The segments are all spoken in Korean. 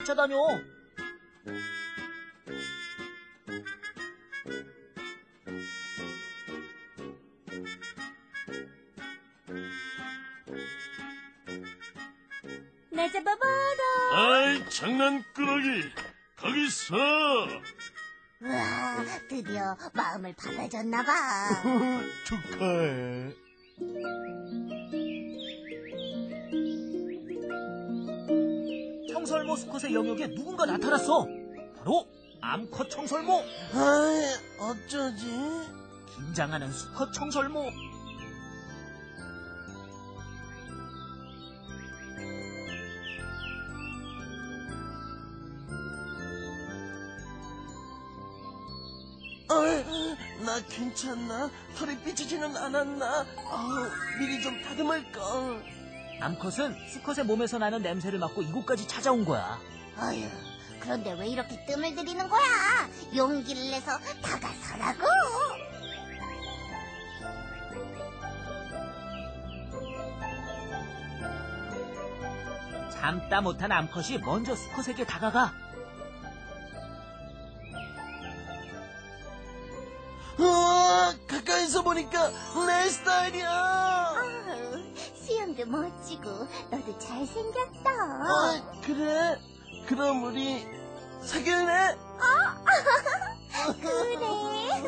찾아다녀. 나 잡아봐라. 아이, 장난꾸러기. 거기 서. 우와, 드디어 마음을 받아줬나봐. 축하해. 청설모 수컷의 영역에 누군가 나타났어. 바로 암컷 청설모. 아이, 어쩌지? 긴장하는 수컷 청설모. 나 괜찮나? 털이 삐지지는 않았나? 미리 좀 다듬을걸. 암컷은 수컷의 몸에서 나는 냄새를 맡고 이곳까지 찾아온 거야. 어휴, 그런데 왜 이렇게 뜸을 들이는 거야? 용기를 내서 다가서라고. 참다 못한 암컷이 먼저 수컷에게 다가가. 우와, 가까이서 보니까 내 스타일이야. 수영도 멋지고 너도 잘생겼다. 그래? 그럼 우리 사귈래? 그래.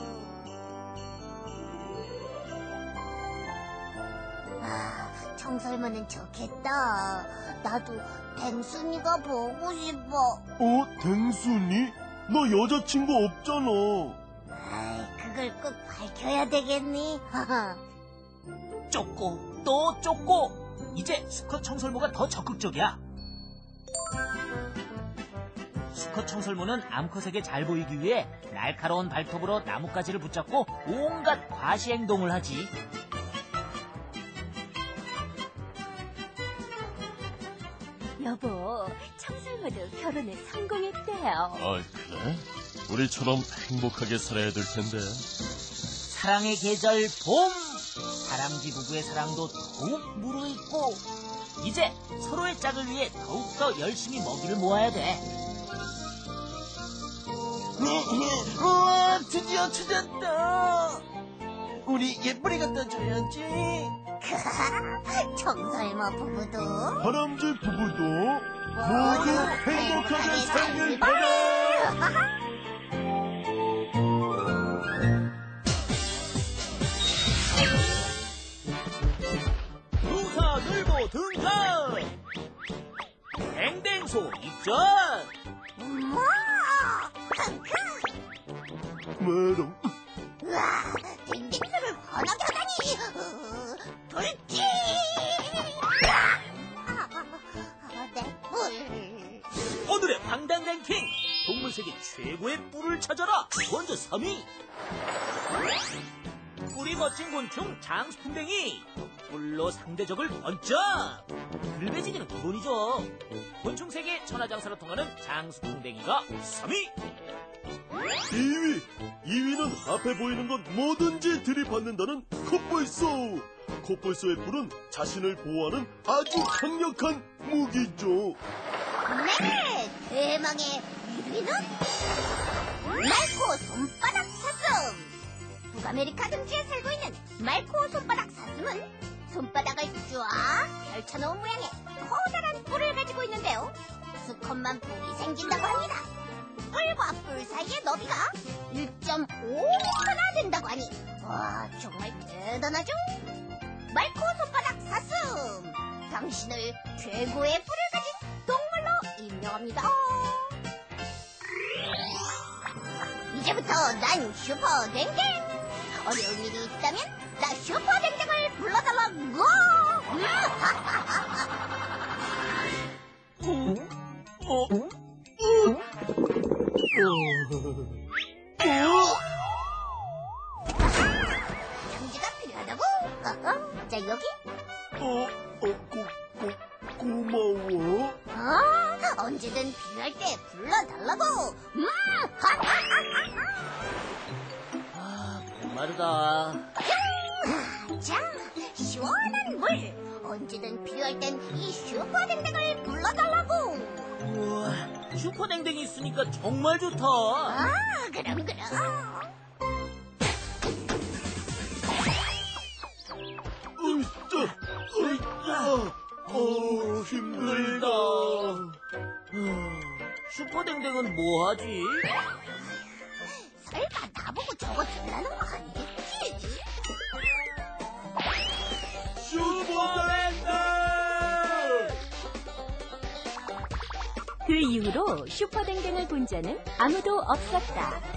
청설모는 좋겠다. 나도 뱅순이가 보고 싶어. 댕순이? 너 여자친구 없잖아. 그걸 꼭 밝혀야 되겠니? 쫓고 또 쫓고. 이제 수컷 청설모가 더 적극적이야. 수컷 청설모는 암컷에게 잘 보이기 위해 날카로운 발톱으로 나뭇가지를 붙잡고 온갖 과시 행동을 하지. 여보, 청설모도 결혼에 성공했대요. 그래? 우리처럼 행복하게 살아야 될 텐데. 사랑의 계절 봄. 다람쥐 부부의 사랑도 더욱 무르익고 이제 서로의 짝을 위해 더욱더 열심히 먹이를 모아야 돼. 우와, 드디어 찾았다. 우리 예쁘리 갖다 줘야지. 청설모 부부도 다람쥐 부부도 모두 행복하게 살길 바래. 두사들보 등장. 댕댕소 입전. 엄마! 메롱. 우와, 댕댕이를 환하게 하다니! 불길! 내 뿔! 오늘의 황당 랭킹. 동물세계 최고의 뿔을 찾아라. 먼저 3위. 뿔이 멋진 곤충 장수풍뎅이. 뿔로 상대적을 번쩍. 불배지기는 기본이죠. 곤충세계 천하장사로 통하는 장수풍뎅이가 3위. 2위는 앞에 보이는 건 뭐든지 들이받는다는 콧불소. 콧불소의 뿔은 자신을 보호하는 아주 강력한 무기죠. 네! 대망의 1위는 말코 손바닥 사슴! 북아메리카 등지에 살고 있는 말코 손바닥 사슴은 손바닥을 쫙 펼쳐놓은 모양의 커다란 뿔을 가지고 있는데요. 수컷만 뿔이 생긴다고 합니다. 뿔과 뿔 사이의 너비가 1.5m나 된다고 하니 와, 정말 대단하죠? 말코 손바닥 사슴! 당신을 최고의 뿔을 가진 동물로 임명합니다. 이제부터 난 슈퍼댕댕! 어려운 일이 있다면 나 슈퍼댕댕을 불러달라고! 장지가 필요하다고? 자, 여기? 고마워. 언제든 필요할 때 불러달라고! 목마르다. 자, 시원한 물! 언제든 필요할 땐 이 슈퍼댕댕을 불러달라고! 우와, 슈퍼댕댕이 있으니까 정말 좋다. 아, 그럼. 힘들다. 슈퍼댕댕은 뭐하지? 설마 나보고 저거 달라는 거 아니겠지? 슈퍼맨들! 그 이후로 슈퍼댕댕을 본 자는 아무도 없었다.